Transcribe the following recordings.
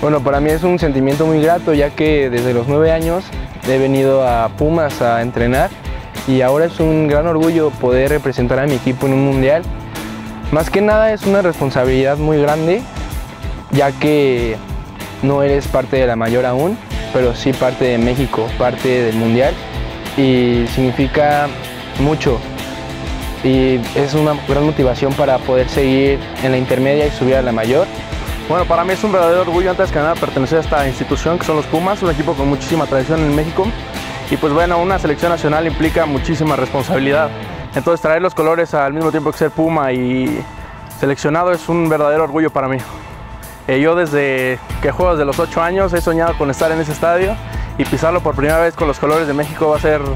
Bueno, para mí es un sentimiento muy grato, ya que desde los 9 años he venido a Pumas a entrenar y ahora es un gran orgullo poder representar a mi equipo en un mundial. Más que nada es una responsabilidad muy grande, ya que no eres parte de la mayor aún, pero sí parte de México, parte del mundial, y significa mucho. Y es una gran motivación para poder seguir en la intermedia y subir a la mayor. Bueno, para mí es un verdadero orgullo antes que nada pertenecer a esta institución que son los Pumas, un equipo con muchísima tradición en México. Y pues bueno, una selección nacional implica muchísima responsabilidad. Entonces traer los colores al mismo tiempo que ser Puma y seleccionado es un verdadero orgullo para mí. Yo desde que juego desde los 8 años he soñado con estar en ese estadio y pisarlo por primera vez con los colores de México va a ser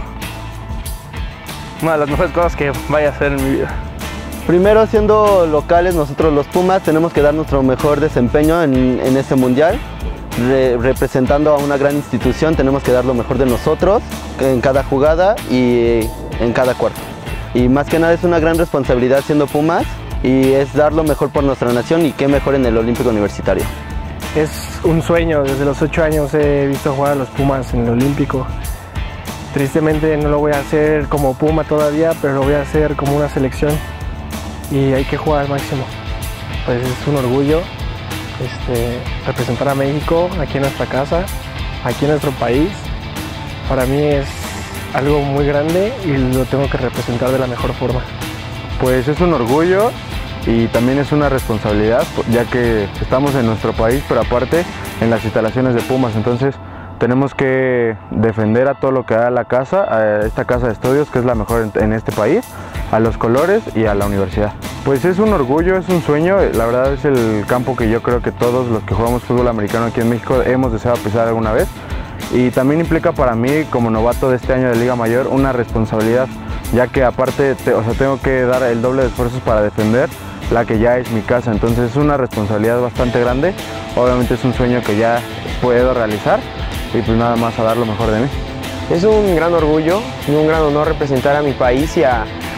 una de las mejores cosas que vaya a hacer en mi vida. Primero, siendo locales, nosotros los Pumas tenemos que dar nuestro mejor desempeño en este mundial. Representando a una gran institución tenemos que dar lo mejor de nosotros en cada jugada y en cada cuarto. Y más que nada es una gran responsabilidad siendo Pumas y es dar lo mejor por nuestra nación y qué mejor en el Olímpico Universitario. Es un sueño, desde los 8 años he visto jugar a los Pumas en el Olímpico. Tristemente no lo voy a hacer como Puma todavía, pero lo voy a hacer como una selección. Y hay que jugar al máximo. Pues es un orgullo representar a México aquí en nuestra casa, aquí en nuestro país. Para mí es algo muy grande y lo tengo que representar de la mejor forma. Pues es un orgullo y también es una responsabilidad, ya que estamos en nuestro país, pero aparte en las instalaciones de Pumas, entonces tenemos que defender a todo lo que da la casa, a esta casa de estudios que es la mejor en este país, a los colores y a la universidad. Pues es un orgullo, es un sueño, la verdad es el campo que yo creo que todos los que jugamos fútbol americano aquí en México hemos deseado pisar alguna vez, y también implica para mí como novato de este año de Liga Mayor una responsabilidad, ya que aparte tengo que dar el doble de esfuerzos para defender la que ya es mi casa, entonces es una responsabilidad bastante grande. Obviamente es un sueño que ya puedo realizar y pues nada más a dar lo mejor de mí. Es un gran orgullo y un gran honor representar a mi país y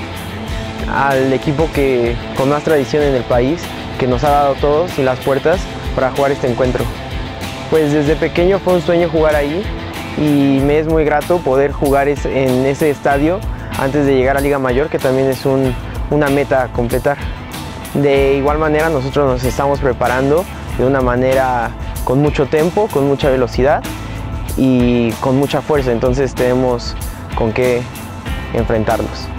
al equipo con más tradición en el país, que nos ha dado todos y las puertas para jugar este encuentro. Pues desde pequeño fue un sueño jugar ahí y me es muy grato poder jugar en ese estadio antes de llegar a Liga Mayor, que también es una meta a completar. De igual manera nosotros nos estamos preparando de una manera con mucho tempo, con mucha velocidad y con mucha fuerza, entonces tenemos con qué enfrentarnos.